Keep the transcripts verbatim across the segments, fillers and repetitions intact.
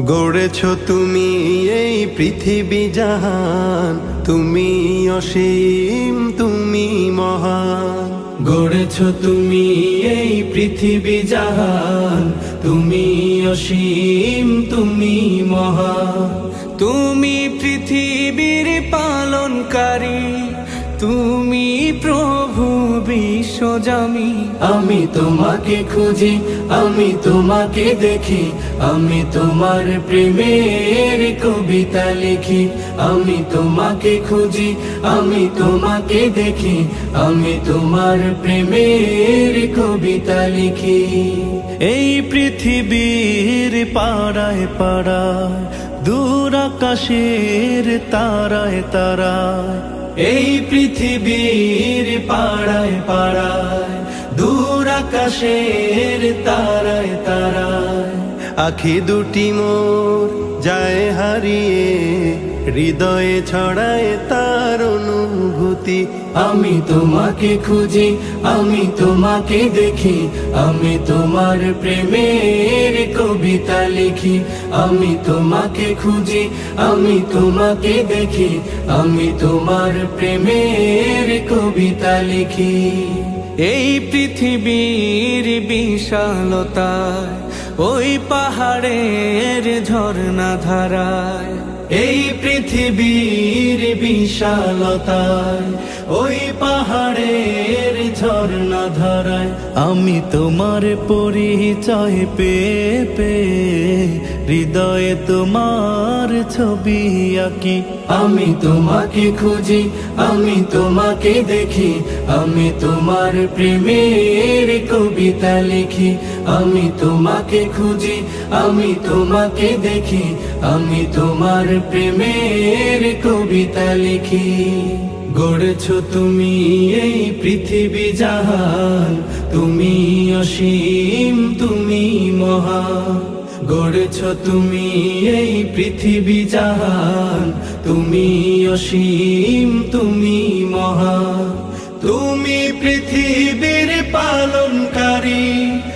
গড়েছো তুমি এই পৃথিবী জাহান, তুমি অসীম তুমি মহান। গড়েছো তুমি এই পৃথিবী জাহান, তুমি অসীম তুমি মহান। তুমি পৃথিবীর পালনকারী, তুমি প্রভু বিশ্বজামি। আমি তোমাকে খুঁজি, আমি তোমাকে দেখি, আমি তোমার প্রেমের কবিতা লিখি। আমি তোমাকে খুঁজি, আমি তোমাকে দেখি, আমি তোমার প্রেমের কবিতা লিখি। এই পৃথিবীর পাড়ায় পাড়ায়, দূর আকাশের তারায় তারায়। এই পৃথিবীর পাড়ায় পাড়ায়, দূর আকাশের তারায় তারায়। আখি দুটি মোর যায় হারিয়ে, হৃদয়ে ছড়ায় তার অনুভূতি। আমি তোমাকে খুঁজি, আমি তোমাকে দেখি, আমি তোমার প্রেমের কবিতা লিখি। আমি তোমাকে খুঁজি, আমি তোমাকে দেখি, আমি তোমার প্রেমের কবিতা লিখি। এই পৃথিবীর বিশালতায়, ওই পাহাড়ের ঝর্ণা ধারায়। এই পৃথিবীর বিশালতায়, ওই পাহাড়ের ঝর্ণা ধারায়। আমি তোমার পরিচয় পেয়ে পেয়ে, হৃদয়ে তোমার ছবি আঁকি। আমি তোমাকে খুঁজি, আমি তোমাকে দেখি, আমি তোমার প্রেমের কবিতা লিখি। আমি তোমাকে খুঁজি, আমি তোমাকে দেখি, আমি তোমার প্রেমের কবিতা লিখি। গড়েছো তুমি এই পৃথিবী জাহান, তুমি অসীম তুমি মহান। গড়েছো তুমি এই পৃথিবী জাহান, তুমি অসীম তুমি মহান। তুমি পৃথিবীর পালনকারী,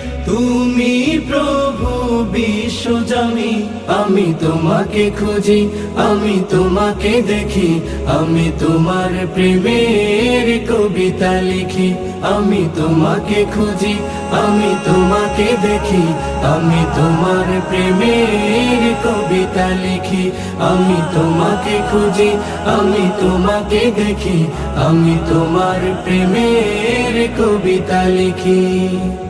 তুমি প্রভু বিশ্বজামি। আমি তোমাকে খুঁজি, আমি তোমাকে দেখি, আমি তোমার প্রেমের কবিতা লিখি। আমি তোমাকে খুঁজি, আমি তোমাকে দেখি, আমি তোমার প্রেমের কবিতা লিখি। আমি তোমাকে খুঁজি, আমি তোমাকে দেখি, আমি তোমার প্রেমের কবিতা লিখি।